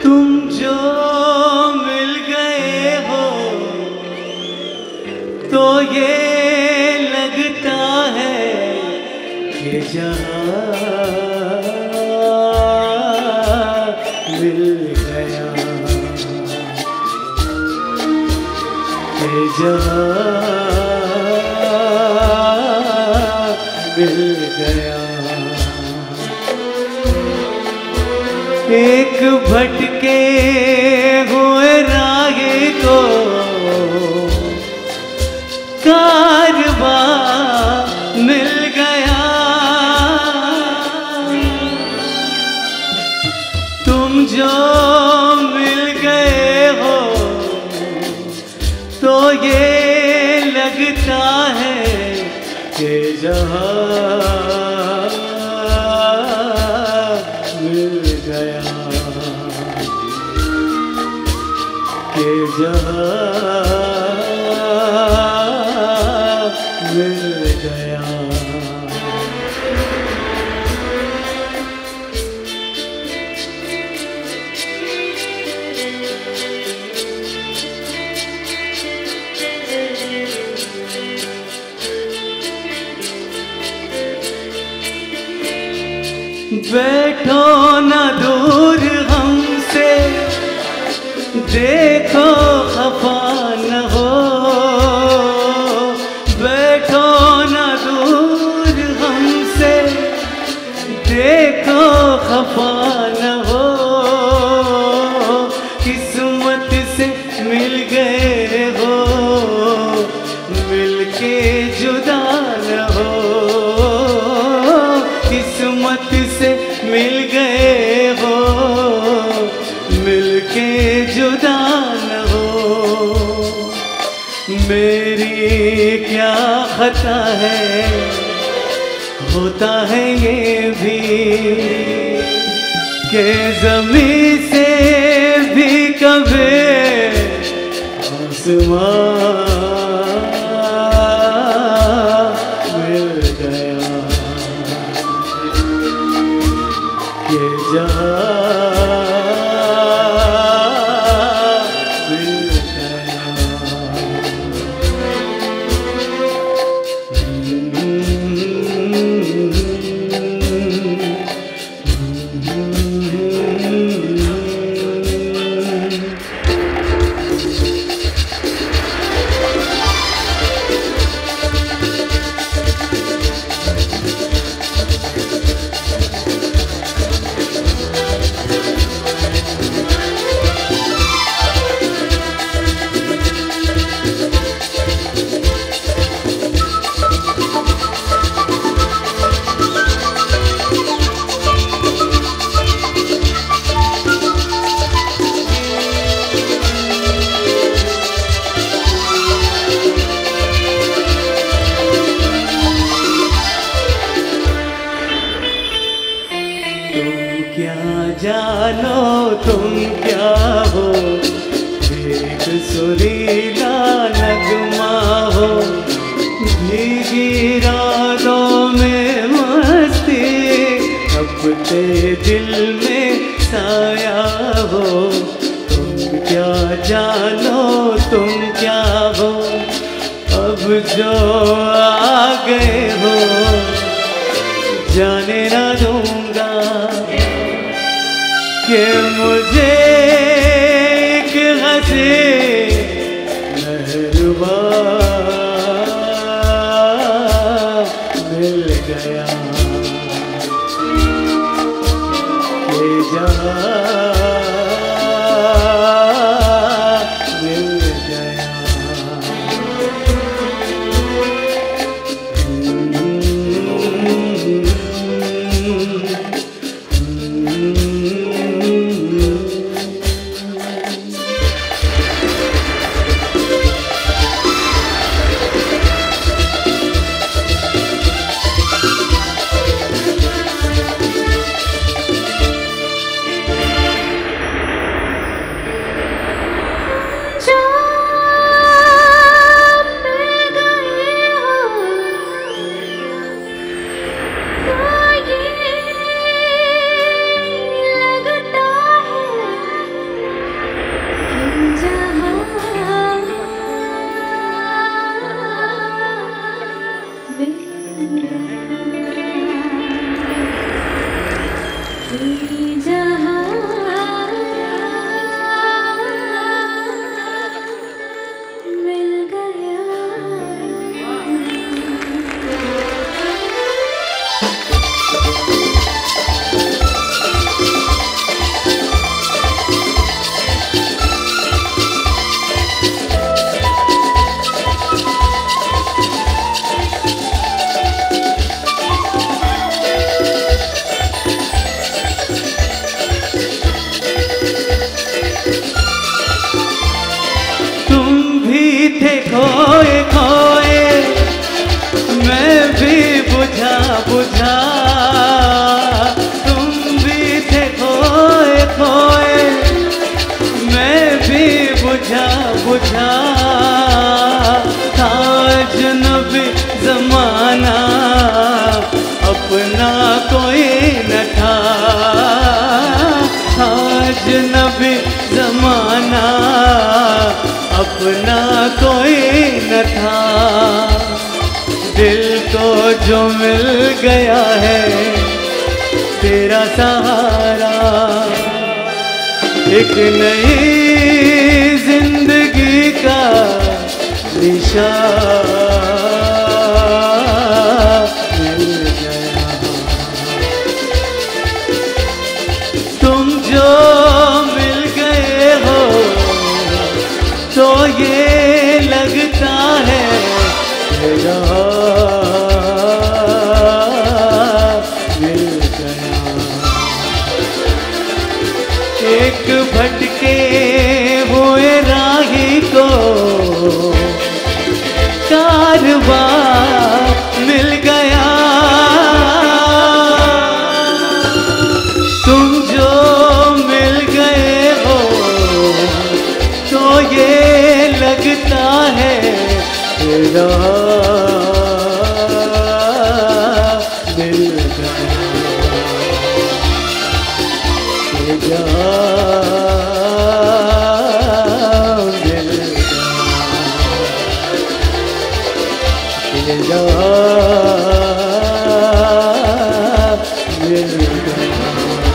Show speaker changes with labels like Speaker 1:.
Speaker 1: तुम जो मिल गए हो तो ये लगता है कि जहां मिल गया, कि जहां मिल गया। एक भटके हुए राही को कारवां मिल गया। तुम जो मिल गए हो तो ये लगता है कि जहां मिल गया, कि जहां मिल गया। बैठो न दूर हमसे, देखो खफा न हो। बैठो न दूर हमसे, देखो खफा न हो। किस्मत से मिल गए हो, मिलके जुदा न हो। किस्मत से मिल गए हो, मिलके जुदा न हो। मेरी क्या खता है, होता है ये भी कि ज़मीं से भी कभी आसमां मिल गया, कि जहां मिल गया। जानो तुम क्या हो, एक सुरीला नगमा हो। भीगी रातों में मस्ती, अपने दिल में साया हो। तुम क्या जानो तुम क्या हो, अब जो आ गए हो जाने ना दूंगा कि मुझे एक हंसी मेहरबा मिल गया, कि जहां मिल गया। जो मिल गया है तेरा सहारा, एक नई जिंदगी का निशान मिल गया। तुम जो मिल गए हो तो ये लगता है तेरा मिल गया। एक भटके हुए राही को कारवां मिल गया। तुम जो मिल गए हो तो ये लगता है तेरा मिल गया। तेरा मिल गया। तेरा मिल गया।